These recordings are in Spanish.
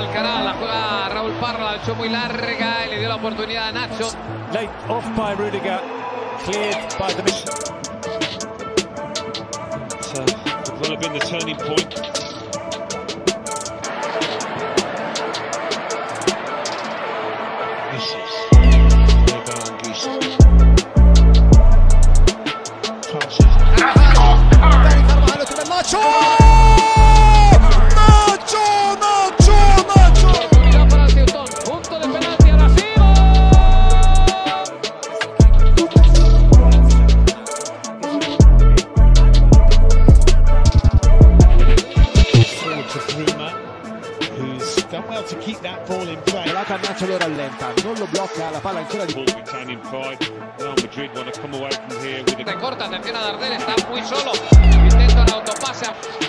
Alcaraz, la juega Raúl Parra, la echó muy larga y le dio la oportunidad a Nacho. Late off by Rudiger, cleared by the mission. So, could well have been the turning point. This is Lewandowski. Oportunidad para el Teutón, punto de penalti a Brasil. Forward to Bruma, who's done well to keep that ball in play. Pelata Nacho lo rallenta, non lo blocca, la palla ancora di... Ball retaining pride. Real Madrid want to come away from here with a... Recorta, atención a Darder, está muy solo. Intenta un autopase.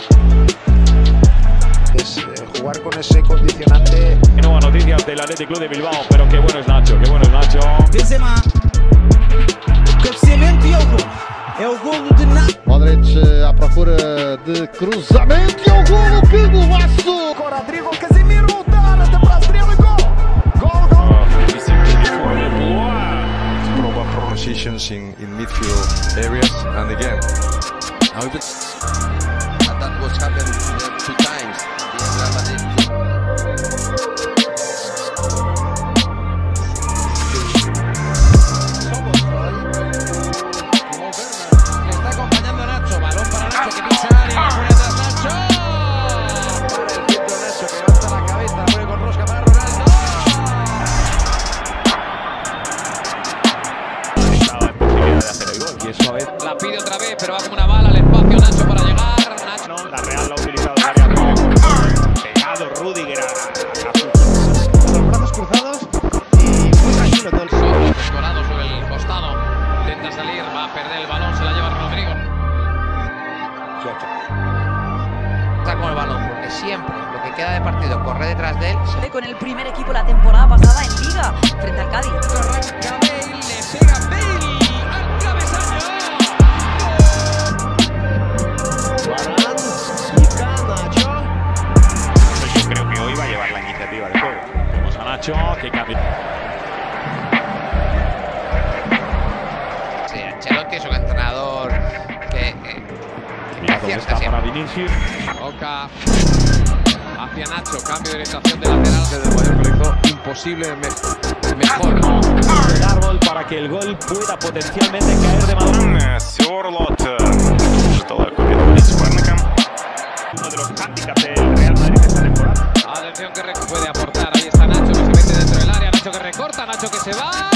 Es jugar con ese condicionante. Nuevas noticias del Athletic Club de Bilbao, pero qué bueno es Nacho, qué bueno es Nacho. Benzema, cabeceamento e é o golo. É o golo de Nacho. Modric à procura de cruzamento e o golo, que golaço! Rodrigo Casemiro, dá até para a estrela e gol! Gol, Proper positions in midfield areas, and again, that was happened 2 times in Real Madrid. Le está acompañando Nacho, balón para Nacho que pisa área, la pone atrás Nacho. Para el centro Nacho que levanta la cabeza, la pone con rosca para Ronaldo. Estaba en posibilidad de hacer el gol y eso a vez. La pide otra vez, pero va como una bala al espacio Nacho para llegar. Nacho. No, la Real la ha utilizado varias veces. Pegado Rudiger a los brazos cruzados y muy tranquilo todo el Solo, Colado sobre el costado. Intenta salir, va a perder el balón, se la lleva Rodrigo. Está con el balón, porque siempre lo que queda de partido corre detrás de él. Con el primer equipo la temporada pasada en Liga, frente al Cádiz. Arranca Bale, le pega Bale al travesaño. Yo creo que hoy va a llevar la iniciativa del juego. Vemos a Nacho que cambia. Sí, Ancelotti es un entrenador que Mira dónde está para Vinicius. Oca hacia Nacho, cambio de orientación de lateral. Desde el Bayern lo hizo imposible mejor. El árbol para que el gol pueda potencialmente caer de maduro. Uno de los hándicaps del Real Madrid esta temporada. Atención que puede aportar, ahí está Nacho que se mete dentro del área, Nacho que recorta, Nacho que se va.